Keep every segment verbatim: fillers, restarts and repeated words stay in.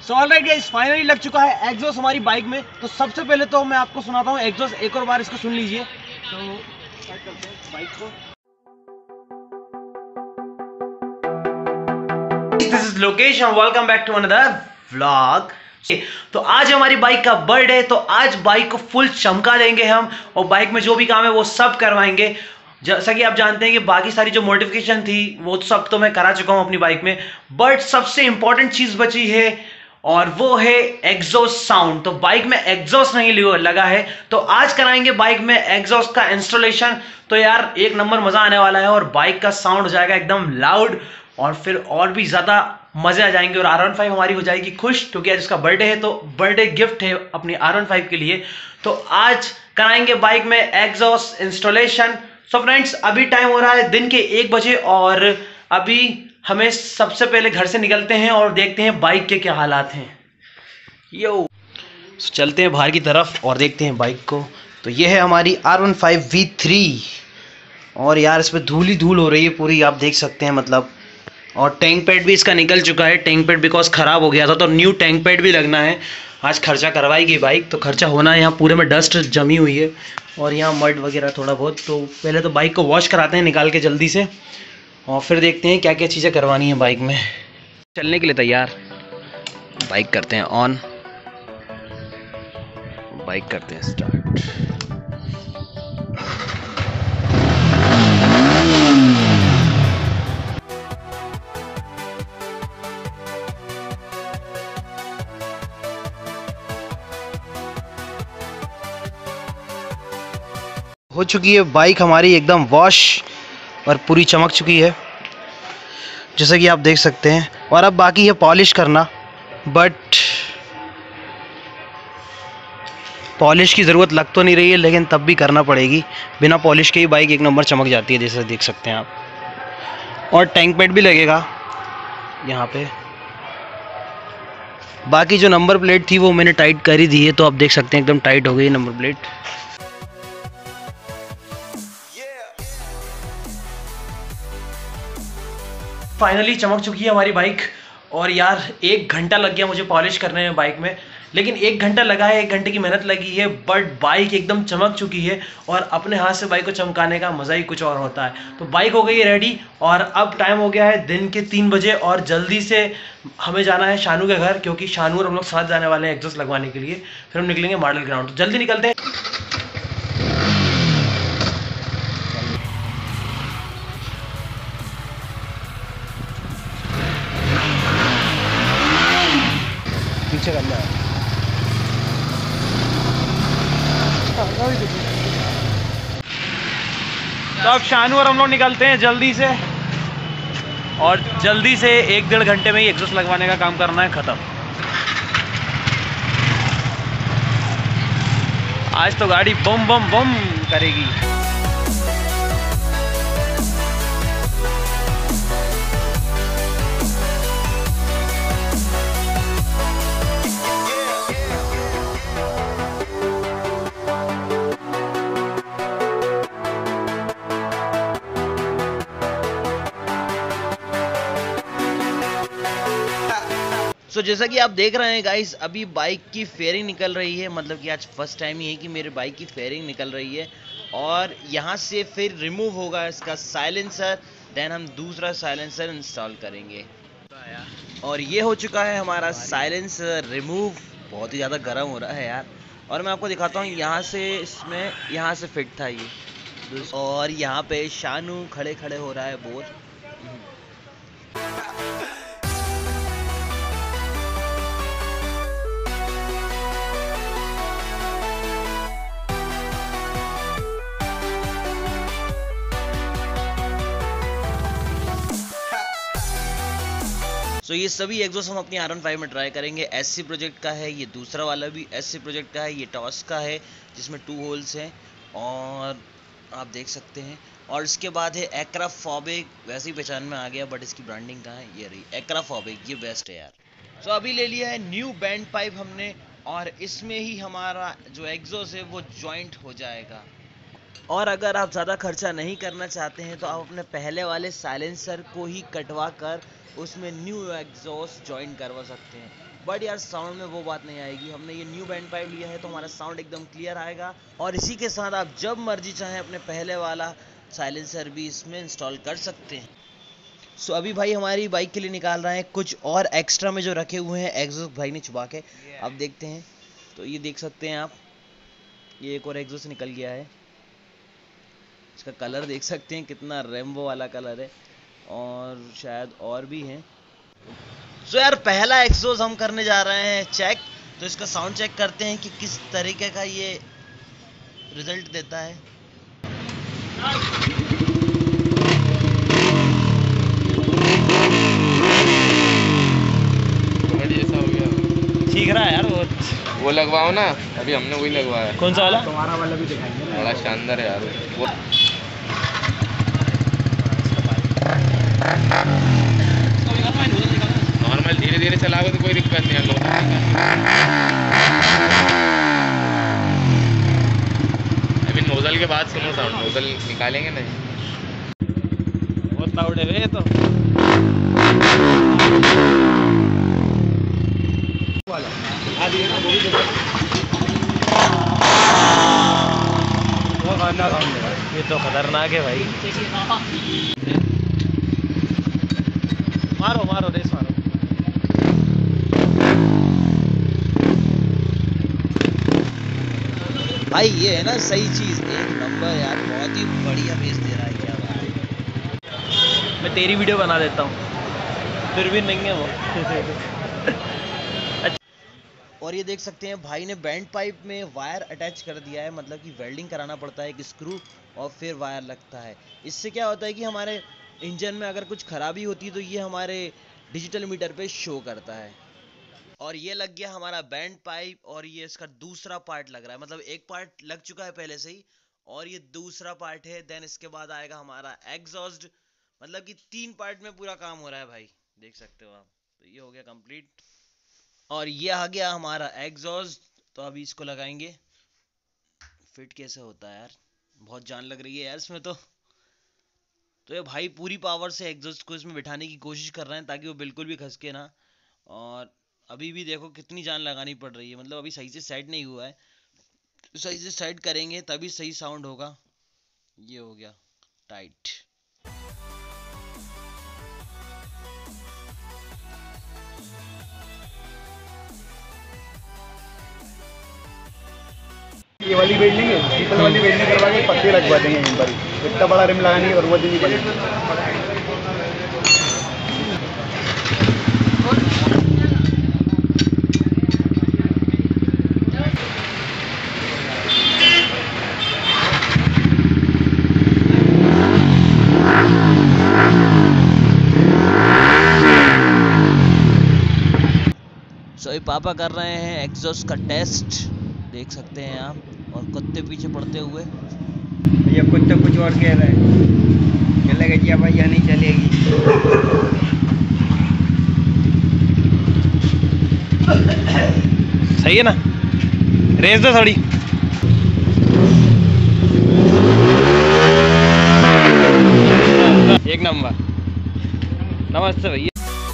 So alright guys, finally लग चुका है एग्जॉस्ट हमारी बाइक में। तो सबसे पहले तो मैं आपको सुनाता हूँ एग्जॉस्ट, एक और बार इसको सुन लीजिए। तो स्टार्ट करते हैं बाइक को। This is Lokesh and welcome back to another vlog. तो आज हमारी बाइक का बर्थडे है, तो आज बाइक को फुल चमका देंगे हम, और बाइक में जो भी काम है वो सब करवाएंगे। जैसा कि आप जानते हैं कि बाकी सारी जो मॉडिफिकेशन थी वो सब तो मैं करा चुका हूं अपनी बाइक में, बट सबसे इंपॉर्टेंट चीज बची है और वो है एग्जॉस्ट साउंड। तो बाइक में एग्जॉस्ट नहीं लगा है, तो आज कराएंगे बाइक में एग्जॉस्ट का इंस्टॉलेशन। तो यार एक नंबर मजा आने वाला है, और बाइक का साउंड हो जाएगा एकदम लाउड, और फिर और भी ज्यादा मजे आ जाएंगे। और आर वन फाइव हमारी हो जाएगी खुश, क्योंकि आज उसका बर्थडे है, तो बर्थडे गिफ्ट है अपनी आर वन फाइव के लिए। तो आज कराएंगे बाइक में एग्जॉस्ट इंस्टॉलेशन। सो फ्रेंड्स, अभी टाइम हो रहा है दिन के एक बजे, और अभी हमें सबसे पहले घर से निकलते हैं और देखते हैं बाइक के क्या हालात हैं। यो so, चलते हैं बाहर की तरफ और देखते हैं बाइक को। तो ये है हमारी R one five V three, और यार इस पर धूल ही धूल हो रही है पूरी, आप देख सकते हैं मतलब। और टैंक पैड भी इसका निकल चुका है, टैंक पैड बिकॉज ख़राब हो गया था, तो न्यू टैंक पैड भी लगना है। आज खर्चा करवाएगी बाइक, तो खर्चा होना है। यहाँ पूरे में डस्ट जमी हुई है और यहाँ मड वगैरह थोड़ा बहुत। तो पहले तो बाइक को वॉश कराते हैं निकाल के जल्दी से, और फिर देखते हैं क्या क्या चीज़ें करवानी है बाइक में। चलने के लिए तैयार, बाइक करते हैं ऑन, बाइक करते हैं स्टार्ट। हो चुकी है बाइक हमारी एकदम वॉश और पूरी चमक चुकी है, जैसा कि आप देख सकते हैं। और अब बाकी है पॉलिश करना, बट पॉलिश की ज़रूरत लग तो नहीं रही है, लेकिन तब भी करना पड़ेगी। बिना पॉलिश के ही बाइक एक नंबर चमक जाती है, जैसे देख सकते हैं आप। और टैंक पैड भी लगेगा यहाँ पे। बाकी जो नंबर प्लेट थी वो मैंने टाइट कर ही दी है, तो आप देख सकते हैं एकदम टाइट हो गई नंबर प्लेट। फाइनली चमक चुकी है हमारी बाइक, और यार एक घंटा लग गया मुझे पॉलिश करने में बाइक में, लेकिन एक घंटा लगा है, एक घंटे की मेहनत लगी है, बट बाइक एकदम चमक चुकी है। और अपने हाथ से बाइक को चमकाने का मज़ा ही कुछ और होता है। तो बाइक हो गई है रेडी, और अब टाइम हो गया है दिन के तीन बजे, और जल्दी से हमें जाना है शानू के घर, क्योंकि शानू और हम लोग साथ जाने वाले हैं एग्जॉस्ट लगवाने के लिए। फिर हम निकलेंगे मॉडल ग्राउंड, तो जल्दी निकलते हैं। पीछे करना है। तो अब शानू और हम लोग निकलते हैं जल्दी से, और जल्दी से एक डेढ़ घंटे में ही एग्जॉस्ट लगवाने का काम करना है खत्म। आज तो गाड़ी बम बम बम करेगी। तो so, जैसा कि आप देख रहे हैं गाइस, अभी बाइक की फेयरिंग निकल रही है, मतलब कि आज फर्स्ट टाइम ही है कि मेरे बाइक की फेयरिंग निकल रही है। और यहाँ से फिर रिमूव होगा इसका साइलेंसर, देन हम दूसरा साइलेंसर इंस्टॉल करेंगे। और ये हो चुका है हमारा साइलेंसर रिमूव। बहुत ही ज़्यादा गर्म हो रहा है यार, और मैं आपको दिखाता हूँ। यहाँ से इसमें यहाँ से फिट था ये, और यहाँ पे शानू खड़े खड़े हो रहा है बोर। सो so, ये सभी एग्जॉस्ट हम अपनी आर वन फाइव में ट्राई करेंगे। एससी प्रोजेक्ट का है, ये दूसरा वाला भी एससी प्रोजेक्ट का है, ये टॉस का है जिसमें टू होल्स हैं, और आप देख सकते हैं। और इसके बाद है एक्राफोबिक, वैसे ही पहचान में आ गया, बट इसकी ब्रांडिंग कहाँ है, ये रही एक्राफोबिक, ये बेस्ट है यार। सो so, अभी ले लिया है न्यू बैंड पाइप हमने, और इसमें ही हमारा जो एग्जॉस्ट है वो जॉइंट हो जाएगा। और अगर आप ज़्यादा खर्चा नहीं करना चाहते हैं तो आप अपने पहले वाले साइलेंसर को ही कटवा कर उसमें न्यू एग्जॉस्ट जॉइन करवा सकते हैं। बट यार साउंड में वो बात नहीं आएगी। हमने ये न्यू बैंड पाइप लिया है तो हमारा साउंड एकदम क्लियर आएगा। और इसी के साथ आप जब मर्जी चाहें अपने पहले वाला साइलेंसर भी इसमें इंस्टॉल कर सकते हैं। सो so, अभी भाई हमारी बाइक के लिए निकाल रहे हैं कुछ और एक्स्ट्रा में जो रखे हुए हैं एग्जॉस्ट भाई ने छुपा के। अब देखते हैं। तो ये देख सकते हैं आप, ये एक और एग्जॉस्ट निकल गया है। इसका कलर देख सकते हैं कितना रेम्बो वाला कलर है, और शायद और भी हैं। सो so, यार पहला एग्जॉस्ट हम करने जा रहे हैं चेक। तो इसका साउंड चेक करते हैं कि किस तरीके का ये रिजल्ट देता है। ठीक रहा है यार। वो वो लगवाओ ना, अभी हमने वही लगवाया। कौन सा वाला? तुम्हारा वाला भी दिखाएंगे ना। बड़ा शानदार है यार वो। नॉर्मल धीरे धीरे चलाओगे तो कोई दिक्कत नहीं है। अभी नोजल के बाद सुनो साउंड, नोजल निकालेंगे नहीं। बहुत लाउड है वे तो। ये तो खतरनाक है भाई। मारो मारो रेस मारो। भाई ये है ना सही चीज, एक नंबर यार, बहुत ही बढ़िया बेस दे रहा है। क्या बात है। मैं तेरी वीडियो बना देता हूँ, फिर भी नहीं है वो। और ये देख सकते हैं भाई ने बैंड पाइप में वायर अटैच कर दिया है, मतलब कि वेल्डिंग कराना पड़ता है एक स्क्रू और फिर वायर लगता है। इससे क्या होता है कि हमारे इंजन में अगर कुछ खराबी होती है तो ये हमारे डिजिटल मीटर पे शो करता है। और ये लग गया हमारा बैंड पाइप, और ये इसका दूसरा पार्ट लग रहा है। मतलब एक पार्ट लग चुका है पहले से ही और ये दूसरा पार्ट है। देन इसके बाद आएगा हमारा एग्जॉस्ट। मतलब कि तीन पार्ट में पूरा काम हो रहा है भाई, देख सकते हो आप। तो ये हो गया कंप्लीट और ये आ गया हमारा एग्जॉस्ट। तो अभी इसको लगाएंगे। फिट कैसे होता है यार, बहुत जान लग रही है यार इसमें। तो तो ये भाई पूरी पावर से एग्जॉस्ट को इसमें बिठाने की कोशिश कर रहे हैं ताकि वो बिल्कुल भी खसके ना। और अभी भी देखो कितनी जान लगानी पड़ रही है। मतलब अभी सही से सेट नहीं हुआ है, सही से सेट करेंगे तभी सही साउंड होगा। ये हो गया टाइट। ये वाली वेल्डिंग है, ट्रिपल वाली वेल्डिंग करवा के पत्ते लगवा देंगे यहीं पर। इतना बड़ा रिम लगाने की जरूरत ही नहीं पड़ेगी। सो पापा कर रहे हैं एग्जॉस्ट का टेस्ट, देख सकते हैं आप। और कुत्ते पीछे पड़ते हुए। ये कुत्ता कुछ और कह रहा है, चलेगा जी भाई या नहीं चलेगी। सही है ना, रेस दो थोड़ी। एक नंबर। नमस्ते भैया।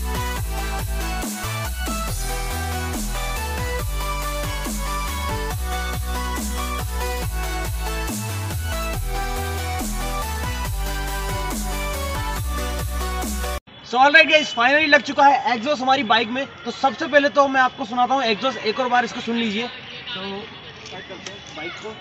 सो ऑलराइट गाइस, फाइनली लग चुका है एग्जॉस्ट हमारी बाइक में। तो सबसे पहले तो मैं आपको सुनाता हूँ एग्जॉस्ट, एक और बार इसको सुन लीजिए। तो स्टार्ट करते हैं बाइक को।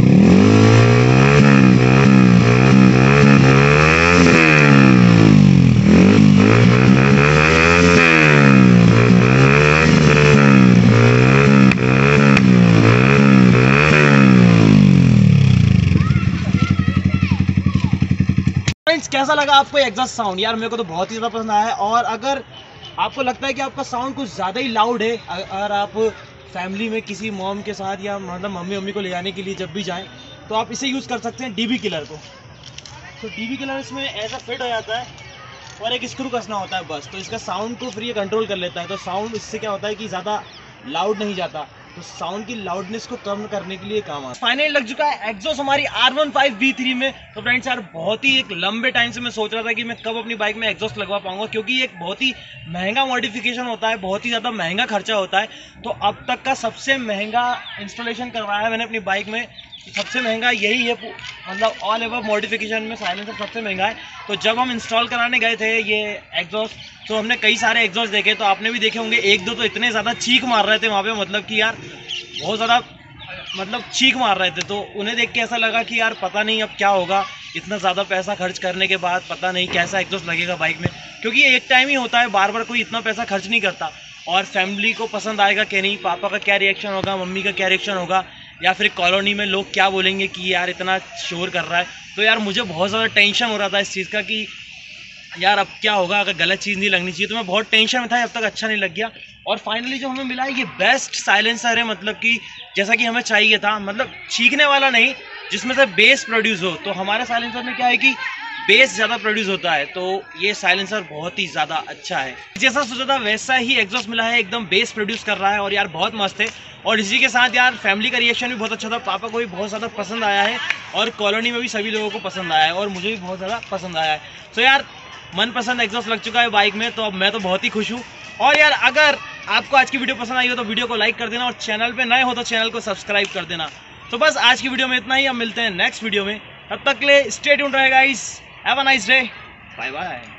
कैसा लगा आपको एग्जॉस्ट साउंड? यार मेरे को तो बहुत ही ज़्यादा पसंद आया है। और अगर आपको लगता है कि आपका साउंड कुछ ज़्यादा ही लाउड है, अगर आप फैमिली में किसी मॉम के साथ या मतलब मम्मी मम्मी को ले जाने के लिए जब भी जाएं तो आप इसे यूज़ कर सकते हैं, डीबी किलर को। तो डीबी किलर इसमें ऐसा फिट हो जाता है और एक स्क्रू कसना होता है बस। तो इसका साउंड को फिर ये कंट्रोल कर लेता है। तो साउंड इससे क्या होता है कि ज़्यादा लाउड नहीं जाता। तो साउंड की लाउडनेस को कम करने के लिए काम आता है। फाइनली लग चुका है एग्जॉस्ट हमारी R one five V three में। तो फ्रेंड्स यार बहुत ही एक लंबे टाइम से मैं सोच रहा था कि मैं कब अपनी बाइक में एग्जॉस्ट लगवा पाऊंगा, क्योंकि एक बहुत ही महंगा मॉडिफिकेशन होता है, बहुत ही ज़्यादा महंगा खर्चा होता है। तो अब तक का सबसे महंगा इंस्टॉलेशन करवाया है मैंने अपनी बाइक में, सबसे महंगा यही है, मतलब ऑल एवर मॉडिफिकेशन में साइलेंसर सबसे महंगा है। तो जब हम इंस्टॉल कराने गए थे ये एग्जॉस्ट, तो हमने कई सारे एग्जॉस्ट देखे, तो आपने भी देखे होंगे, एक दो तो इतने ज़्यादा चीख मार रहे थे वहाँ पे, मतलब कि यार बहुत ज़्यादा मतलब चीख मार रहे थे। तो उन्हें देख के ऐसा लगा कि यार पता नहीं अब क्या होगा, इतना ज़्यादा पैसा खर्च करने के बाद पता नहीं कैसा एग्जॉस्ट लगेगा बाइक में, क्योंकि ये एक टाइम ही होता है, बार बार कोई इतना पैसा खर्च नहीं करता। और फैमिली को पसंद आएगा कि नहीं, पापा का क्या रिएक्शन होगा, मम्मी का क्या रिएक्शन होगा, या फिर कॉलोनी में लोग क्या बोलेंगे कि यार इतना शोर कर रहा है। तो यार मुझे बहुत ज़्यादा टेंशन हो रहा था इस चीज़ का कि यार अब क्या होगा, अगर गलत चीज़ नहीं लगनी चाहिए। तो मैं बहुत टेंशन में था, अब तक अच्छा नहीं लग गया। और फाइनली जो हमें मिला है ये बेस्ट साइलेंसर है, मतलब कि जैसा कि हमें चाहिए था, मतलब चीखने वाला नहीं, जिसमें से बेस प्रोड्यूस हो। तो हमारे साइलेंसर में क्या है कि बेस ज़्यादा प्रोड्यूस होता है, तो ये साइलेंसर बहुत ही ज़्यादा अच्छा है। जैसा सोचा था वैसा ही एग्जॉस्ट मिला है, एकदम बेस प्रोड्यूस कर रहा है और यार बहुत मस्त है। और इसी के साथ यार फैमिली का रिएक्शन भी बहुत अच्छा था, पापा को भी बहुत ज़्यादा पसंद आया है और कॉलोनी में भी सभी लोगों को पसंद आया है और मुझे भी बहुत ज़्यादा पसंद आया है। तो यार मनपसंद एग्जॉस्ट लग चुका है बाइक में, तो अब मैं तो बहुत ही खुश हूँ। और यार अगर आपको आज की वीडियो पसंद आई हो तो वीडियो को लाइक कर देना और चैनल पे नए हो तो चैनल को सब्सक्राइब कर देना। तो बस आज की वीडियो में इतना ही, अब मिलते हैं नेक्स्ट वीडियो में, तब तक के लिए स्टे ट्यून्ड रहेगा guys, have a nice day, bye bye.